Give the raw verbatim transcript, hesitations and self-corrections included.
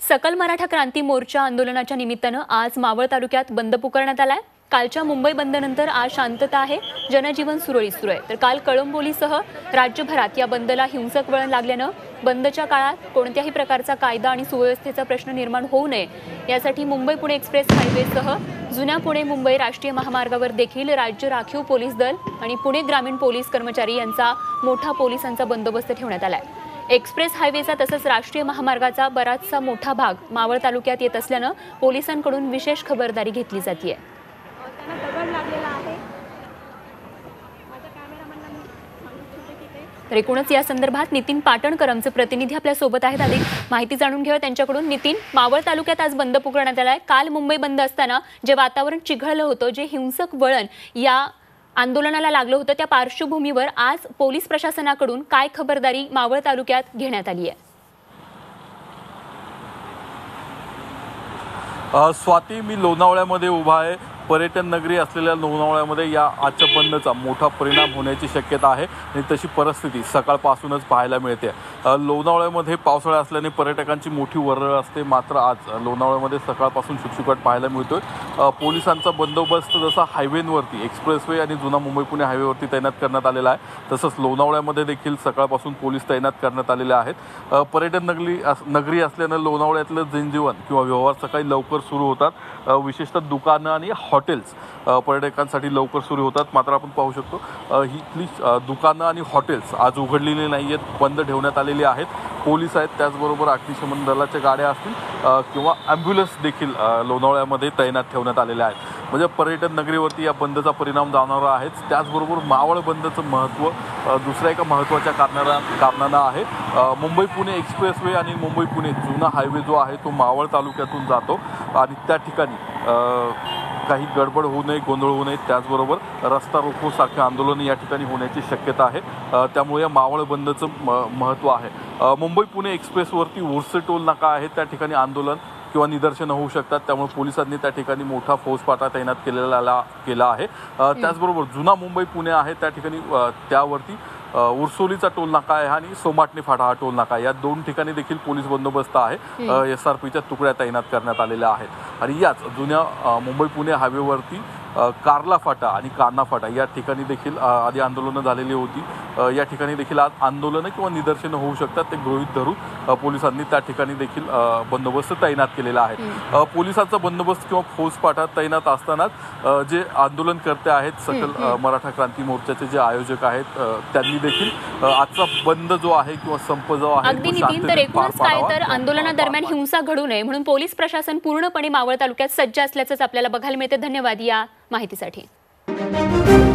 सकल मराठा क्रांती मोर्चा आंदोलनाच्या निमित्तानं आज मावळ तालुक्यात बंद पुकारण्यात आलाय। कालच्या मुंबई बंदनंतर आज शांतता आहे, जनजीवन सुरळीत सुरू आहे। तर काल कळंबोलीसह राज्यभरात या बंदला हिंसक वळण लागल्यानं बंदच्या काळात कोणत्याही प्रकारचा कायदा आणि सुव्यवस्थेचा प्रश्न निर्माण होऊ नये यासाठी मुंबई पुणे एक्सप्रेस हायवेसह जुन्या पुणे मुंबई राष्ट्रीय महामार्गावर देखील राज्य राखीव पोलीस दल आणि पुणे ग्रामीण पोलीस कर्मचारी यांचा मोठा पोलिसांचा बंदोबस्त ठेवण्यात आलाय। एक्सप्रेस हायवेचा तसंच राष्ट्रीय महामार्गाचा बराचसा मोठा भाग मावळ तालुक्यात येत असल्यानं पोलिसांकडून विशेष खबरदारी घेतली जाते। तर एकूणच या संदर्भात नितीन पाटणकर आमचे प्रतिनिधी आपल्या सोबत आहेत, अधिक माहिती जाणून घेऊया त्यांच्याकडून। नितीन, मावळ तालुक्यात आज बंद पुकारण्यात आलाय। काल मुंबई बंद असताना जे वातावरण चिघळलं होतं, जे हिंसक वळण या आंदोलनाला लागलं होतं, त्या पार्श्वभूमीवर आज पोलीस प्रशासनाकडून काय खबरदारी मावळ तालुक्यात घेण्यात आली आहे? स्वाती, मी लोणावळ्यामध्ये उभा आहे। पर्यटन नगरी असलेल्या लोणावळ्यामध्ये या आजच्या बंदचा मोठा परिणाम होण्याची शक्यता आहे आणि तशी परिस्थिती सकाळपासूनच पाहायला मिळते। लोणावळ्यामध्ये पावसाळा असल्याने पर्यटकांची मोठी वर्दळ असते, मात्र आज लोणावळ्यामध्ये सकाळपासून शुकशुकाट पाहायला मिळतोय। पोलिसांचा बंदोबस्त जसा हायवेवरती एक्सप्रेसवे आणि जुना मुंबई पुणे हायवेवरती तैनात करण्यात आलेला आहे, तसंच लोणावळ्यामध्ये देखील सकाळपासून पोलीस तैनात करण्यात आलेले आहेत। पर्यटन नगरी नगरी असल्यानं लोणावळ्यातलं जनजीवन किंवा व्यवहार सकाळी लवकर सुरू होतात। विशेषतः दुकानं आणि हॉटेल्स पर्यटकांसाठी लवकर सुरू होतात, मात्र आपण पाहू शकतो ही दुकानं आणि हॉटेल्स आज उघडलेली नाही आहेत, बंद ठेवण्यात आलेली आहेत। पोलीस आहेत, त्याचबरोबर अग्निशमन दलाच्या गाड्या असतील किंवा ॲम्ब्युलन्स देखील लोणावळ्यामध्ये तैनात ठेवण्यात आलेल्या आहेत। म्हणजे पर्यटन नगरीवरती या बंदचा परिणाम जाणवणार आहेच। त्याचबरोबर मावळ बंदचं महत्त्व दुसऱ्या एका महत्त्वाच्या कारणाला कारणानं आहे। मुंबई पुणे एक्सप्रेसवे आणि मुंबई पुणे जुना हायवे जो आहे तो मावळ तालुक्यातून जातो आणि त्या ठिकाणी काही गडबड होऊ नये, गोंधळ होऊ नये, त्याचबरोबर रस्ता रोको सारखे आंदोलन या ठिकाणी होण्याची शक्यता आहे। त्यामुळे या मावळ बंदचं महत्त्व आहे। मुंबई पुणे एक्सप्रेसवरती उर्से टोल नाका आहे, त्या ठिकाणी आंदोलन किंवा निदर्शनं होऊ शकतात, त्यामुळे पोलिसांनी त्या ठिकाणी मोठा फौजफाटा तैनात केलेला केला आहे। त्याचबरोबर जुना मुंबई पुणे आहे, त्या ठिकाणी त्यावरती उरसोलीचा टोल नाका आहे आणि सोमाटणे फाटा हा टोल नाका, या दोन ठिकाणी देखील पोलीस बंदोबस्त आहे। एस आर पीच्या तुकड्या तैनात करण्यात आलेल्या आहेत आणि याच जुन्या मुंबई पुणे हायवेवरती कारला फाटा आणि कान्हा फाटा या ठिकाणी देखील आधी आंदोलनं झालेली होती। या ठिकाणी देखील आज आंदोलनं किंवा निदर्शनं होऊ शकतात, ते गृहीत धरून पोलिसांनी त्या ठिकाणी देखील बंदोबस्त तैनात केलेला आहे। पोलिसांचा बंदोबस्त किंवा फौजफाटा तैनात असतानाच जे आंदोलनकर्ते आहेत, सकल मराठा क्रांती मोर्चाचे जे आयोजक आहेत, त्यांनी देखील आजचा बंद जो आहे किंवा संप जो आहे अगदी नितीन, तर एकूणच काय तर आंदोलनादरम्यान हिंसा घडू नये म्हणून पोलीस प्रशासन पूर्णपणे मावळ तालुक्यात सज्ज असल्याचंच आपल्याला बघायला मिळते। धन्यवाद या माहितीसाठी।